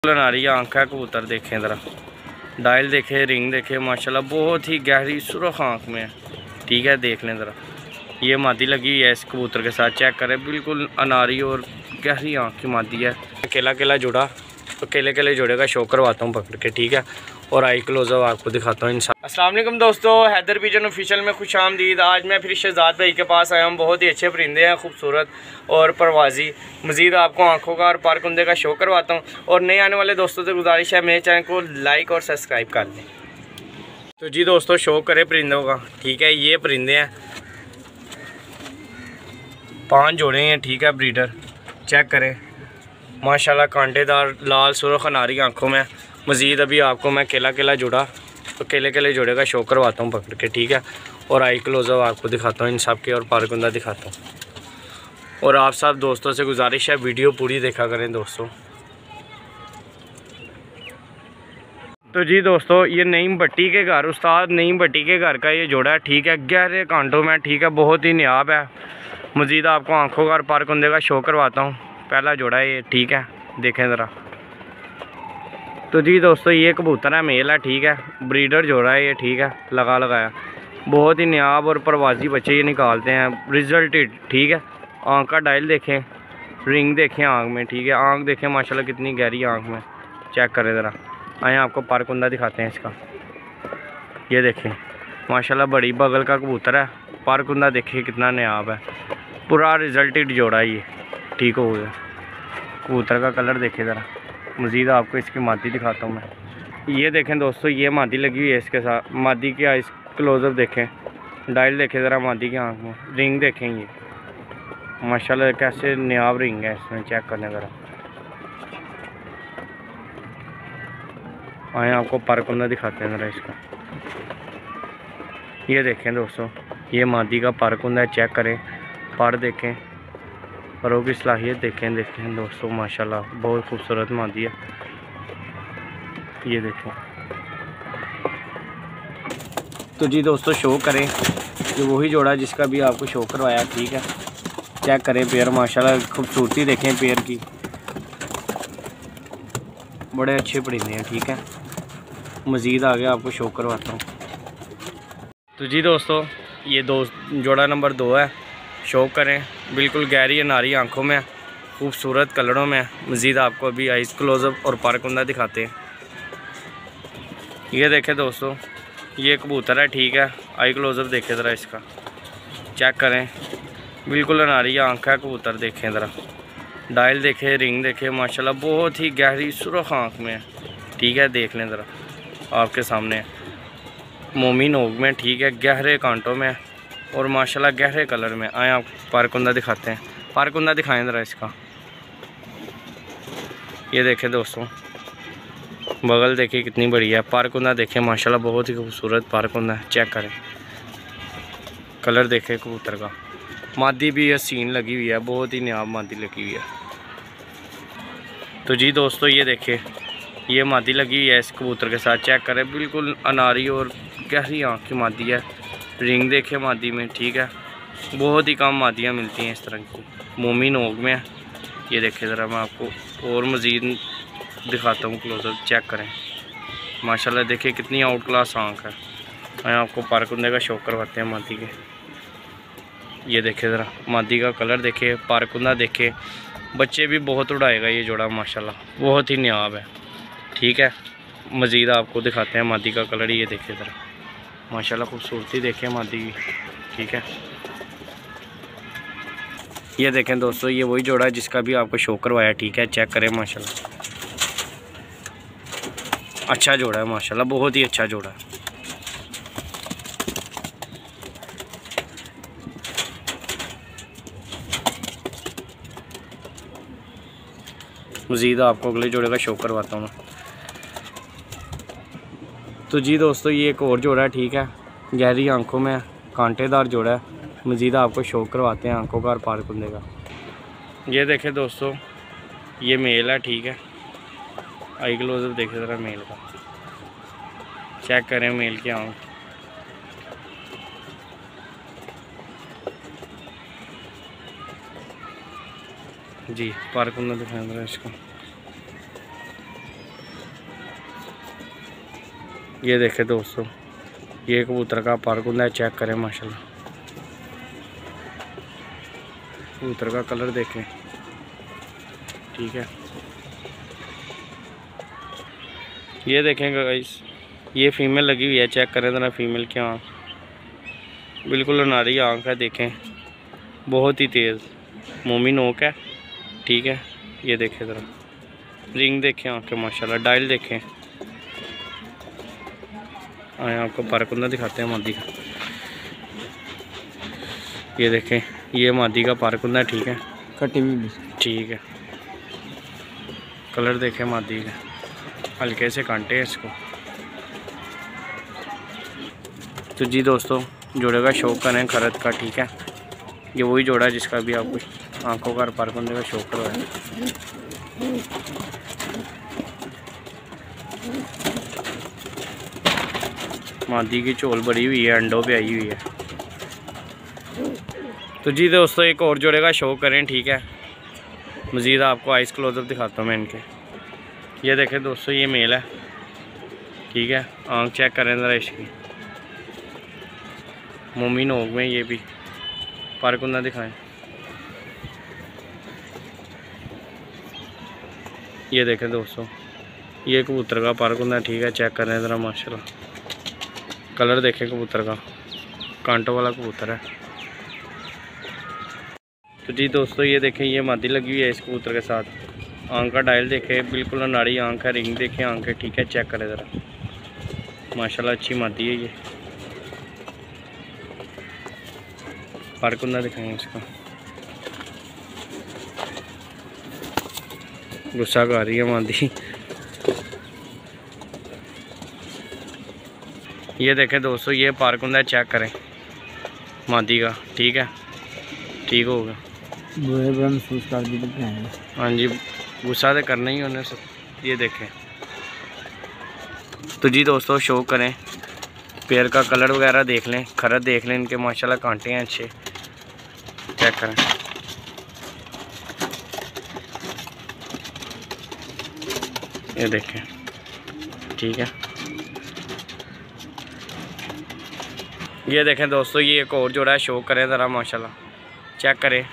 नारी आँख है कबूतर देखें ज़रा, डायल देखे, रिंग देखे, माशाल्लाह बहुत ही गहरी सुरख आँख में है। ठीक है, देख लें ज़रा, ये मादी लगी हुई है इस कबूतर के साथ, चेक करें, बिल्कुल अनारी और गहरी आँख की मादी है। अकेला अकेला जुड़ा, तो अकेले अकेले जुड़े का शो करवाता हूँ पकड़ के। ठीक है, और आई क्लोजअप आपको दिखाता हूँ इंसान। अस्सलाम वालेकुम दोस्तों, हैदर पिजन ऑफिशियल में खुश आमदीद। आज मैं फिर शहजाद भाई के पास आया हूँ। बहुत ही अच्छे परिंदे हैं, खूबसूरत और परवाजी। मज़ीद आपको आंखों का और पारकुंदे का शो करवाता हूँ। और नए आने वाले दोस्तों से गुजारिश है, मेरे चैनल को लाइक और सब्सक्राइब कर लें। तो जी दोस्तों, शो करें परिंदों का। ठीक है, ये परिंदे हैं, 5 जोड़े हैं। ठीक है, ब्रीडर चेक करें, माशाल्लाह कांटेदार लाल सुरख अनारी आँखों में। मज़ीद अभी आपको मैं अकेला अकेला जुड़ा, तो अकेले अकेले जुड़े का शो करवाता हूँ पकड़ के। ठीक है, और आई क्लोजअप आपको दिखाता हूँ इन सब के, और पारकुंदा दिखाता हूँ। और आप सब दोस्तों से गुजारिश है, वीडियो पूरी देखा करें दोस्तों। तो जी दोस्तों, ये नईम भट्टी के घर, उस्ताद नईम भट्टी के घर का ये जोड़ा है। ठीक है, गहरे कांटों में। ठीक है, बहुत ही नायाब है। मज़ीद आपको आँखों का और पारकुंदे का शो करवाता हूँ। पहला जोड़ा है ये। ठीक है, देखें ज़रा। तो जी दोस्तों, ये कबूतर है, मेल है। ठीक है, ब्रीडर जोड़ा है ये। ठीक है, लगाया बहुत ही नायाब और परवाजी बच्चे ये निकालते हैं, रिजल्टेड। ठीक है, आँख का डायल देखें, रिंग देखें आँख में। ठीक है, आँख देखें माशाल्लाह कितनी गहरी आँख में, चेक करें ज़रा। आए आपको पारकुंदा दिखाते हैं इसका। ये देखें माशाल्लाह बड़ी बगल का कबूतर है। पारकुंदा देखिए कितना नायाब है, पूरा रिजल्टेड जोड़ा है ये। ठीक हो गया, कबूतर का कलर देखें ज़रा। मज़ीद आपको इसकी मादी दिखाता हूँ मैं। ये देखें दोस्तों, ये मादी लगी हुई है इसके साथ। मादी की आइस क्लोजअप देखें, डायल देखें ज़रा मादी की आँख में, रिंग देखें, ये माशाल्लाह कैसे नायाब रिंग है इसमें, चेक करने ज़रा। आए आपको पारकुंदा दिखाते हैं ज़रा इसका। ये देखें दोस्तों, ये मादी का पारकुंदा है, चेक करें, पर देखें, परों की सलाहियत देखें दोस्तों, माशाल्लाह बहुत खूबसूरत मादी है। ये देखें। तो जी दोस्तों, शो करें, ये वही जोड़ा जिसका भी आपको शो करवाया। ठीक है, चेक करें पेयर, माशाल्लाह खूबसूरती देखें पेयर की, बड़े अच्छे परिंदे हैं। ठीक है, मज़ीद आगे आपको शो करवाता हूँ। तो जी दोस्तों, ये जोड़ा नंबर 2 है। शो करें, बिल्कुल गहरी अनारी आँखों में, खूबसूरत कलरों में। मज़ीद आपको अभी आइस क्लोजअप और पारकुंदा दिखाते हैं। ये देखें दोस्तों, ये कबूतर है। ठीक है, आई क्लोजअप देखें ज़रा इसका, चेक करें, बिल्कुल अनारी आँख है कबूतर, देखें ज़रा। डायल देखें, रिंग देखें, माशाल्लाह बहुत ही गहरी सुरख आँख में है। ठीक है, देख लें ज़रा, आपके सामने मोमी नोक में। ठीक है, गहरे कांटों में और माशाल्लाह गहरे कलर में। आए आप पारकुंदा दिखाते हैं, पारकुंदा दिखाएं ज़रा इसका। ये देखें दोस्तों, बगल देखिए कितनी बड़ी है। पारकुंदा देखें, माशाल्लाह बहुत ही खूबसूरत पारकुंदा है, चेक करें, कलर देखें कबूतर का। मादी भी हसीन लगी हुई है, बहुत ही नायाब मादी लगी हुई है। तो जी दोस्तों, ये देखें, ये मादी लगी हुई है इस कबूतर के साथ, चेक करें, बिल्कुल अनारी और गहरी आँख की मादी है। रिंग देखें मादी में। ठीक है, बहुत ही कम मादियाँ मिलती हैं इस तरह की, मोमी नोक में है। ये देखें ज़रा, मैं आपको और मज़ीद दिखाता हूँ क्लोजअप, चेक करें, माशाल्लाह देखिए कितनी आउट क्लास आँख है। मैं आपको पारकुंदे का शो करवाते हैं मादी के। ये देखें ज़रा, मादी का कलर देखें, पारकुंदा देखें, बच्चे भी बहुत उड़ाएगा ये जोड़ा, माशाल्लाह बहुत ही नायाब है। ठीक है, मज़ीद आपको दिखाते हैं मादी का कलर। ये देखें ज़रा, माशाल्लाह खूबसूरती देखें मादी की। ठीक है, ये देखें दोस्तों, ये वही जोड़ा है जिसका भी आपको शो करवाया। ठीक है, चेक करें, माशाल्लाह अच्छा जोड़ा है, माशाल्लाह बहुत ही अच्छा जोड़ा है। मज़ीद आपको अगले जोड़े का शो करवाता हूँ मैं। तो जी दोस्तों, ये एक और जोड़ा है। ठीक है, गहरी आंखों में, कांटेदार जोड़ा है। मज़ीद आपको शो करवाते हैं आंखों का और पारकुंदे का। ये देखें दोस्तों, ये मेल है। ठीक है, आई क्लोजअप देखें ज़रा मेल का, चेक करें मेल की आँख। जी पारकुंदा दिखाएं ज़रा इसको। ये देखें दोस्तों, ये कबूतर का पारकुंदा है, चेक करें माशाल्लाह। कबूतर का कलर देखें, ठीक है। ये देखेंगे गाइस, ये फीमेल लगी हुई है, चेक करें ज़रा फीमेल की आँख, बिल्कुल अनारी आँख है, देखें बहुत ही तेज़ मोमी नोक है, ठीक है। ये देखें ज़रा रिंग देखें आँख के माशाल्लाह, डायल देखें। आए आपको पारकुंदा दिखाते हैं मादी का। ये देखें, ये मादी का पारकुंदा, ठीक है, कटी हुई, ठीक है। कलर देखें मादी का, हल्के से कांटे हैं इसको। तो जी दोस्तों, जोड़े का शौक करें खरद का, ठीक है। ये वही जोड़ा है जिसका भी आपको आंखों का और पारकुंदे का शौक करवाया। मादी की चोल बड़ी हुई है, अंडों पे आई हुई है। तो जी दोस्तों, एक और जोड़े का शौक करें, ठीक है। मज़ीद आपको आइस क्लोजअप दिखाता हूँ मैं इनके। ये देखें दोस्तों, ये मेल है, ठीक है। आँख चेक करें ज़रा इसकी, मोमी नोक में ये भी। पारकुंदा दिखाएं, ये देखें दोस्तों, ये कबूतर का पारकुंदा, ठीक है। चेक करें ज़रा माशाल्लाह, कलर देखें कबूतर का, कांटों वाला कबूतर है। तो जी दोस्तों, ये देखें, ये मादी लगी हुई है इस कबूतर के साथ। आँख का डायल देखें, बिल्कुल अनाड़ी आँख है, रिंग देखें आँख है, ठीक है। चेक करें ज़रा माशाल्लाह, अच्छी मादी है ये। पारकुंदा दिखाएंगे इसका, गुस्सा कर रही है मादी। ये देखें दोस्तों, ये पारकुंदा, चेक करें मादी का, ठीक है। ठीक होगा, महसूस कर भी लगते हैं। हाँ जी, गुस्सा तो करना ही उन्हें सब। ये देखें। तो जी दोस्तों, शो करें, पैर का कलर वगैरह देख लें, खरद देख लें, इनके माशाल्लाह कांटे हैं अच्छे, चेक करें। ये देखें, ठीक है। ये देखें दोस्तों, ये एक और जोड़ा है, शो करें ज़रा माशाल्लाह, चेक करें।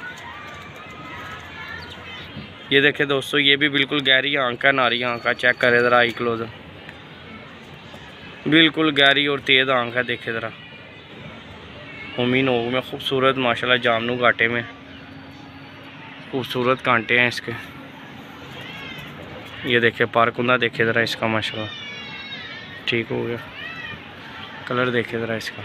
ये देखें दोस्तों, ये भी बिल्कुल गहरी आँख है, नारी आँख का, चेक करें ज़रा आई क्लोज, बिल्कुल गहरी और तेज़ आँख है, देखें ज़रा। मोमी नोक में खूबसूरत माशाल्लाह, जामनू कांटे में खूबसूरत कांटे हैं इसके। ये देखें पारकुंदा, देखें ज़रा इसका माशाल्लाह, ठीक हो गया। कलर देखें ज़रा इसका,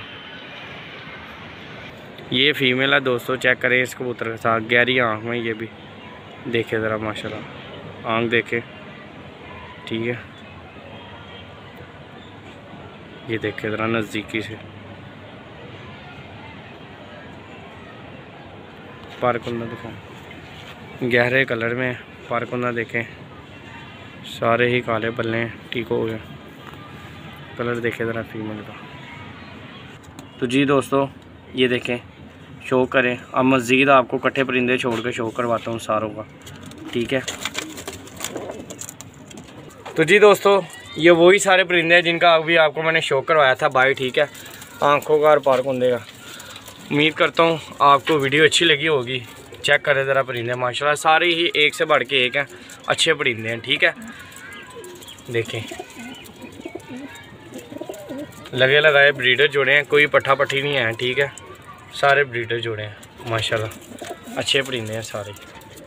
ये फीमेल है दोस्तों, चेक करें इस कबूतर के साथ, गहरी आँख में ये भी, देखें ज़रा माशाल्लाह, आँख देखें, ठीक है। ये देखें ज़रा नज़दीकी से, पारकुंदा दिखाएं, गहरे कलर में पारकुंदा देखें, सारे ही काले पल्ले हैं, ठीक हो गया। कलर देखें ज़रा फीमेल का। तो जी दोस्तों, ये देखें, शो करें। अब मज़ीद आपको कट्ठे परिंदे छोड़ के शो करवाता हूँ सारों का, ठीक है। तो जी दोस्तों, ये वही सारे परिंदे हैं जिनका अभी आपको मैंने शो करवाया था भाई, ठीक है, आँखों का और पारकुंदे का। उम्मीद करता हूँ आपको वीडियो अच्छी लगी होगी। चेक करें ज़रा परिंदे माशाल्लाह, सारे ही एक से बढ़ के एक हैं, अच्छे परिंदे हैं, ठीक है। देखें, लगे लगाए ब्रीडर जोड़े हैं, कोई पट्ठा पट्टी नहीं है, ठीक है। सारे ब्रीडर जोड़े हैं माशाल्लाह, अच्छे परिंदे हैं सारे।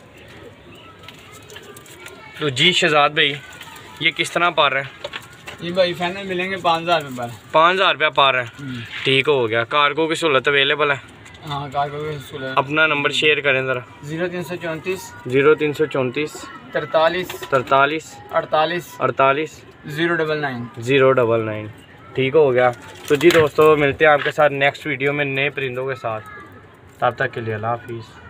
तो जी शहजाद भाई, ये किस तरह पार रहे हैं? ये भाई फाइनल मिलेंगे 5000 रुपये पर। 5000 रुपया पार है, ठीक हो गया। कार्गो की सहूलत अवेलेबल है? हाँ, कार्गो की सहूलत। अपना नंबर शेयर करें ज़रा। 0334 0334 43 43 48 48 099 099, ठीक हो गया। तो जी दोस्तों, मिलते हैं आपके साथ नेक्स्ट वीडियो में नए परिंदों के साथ। तब तक के लिए अल्लाह हाफिज़।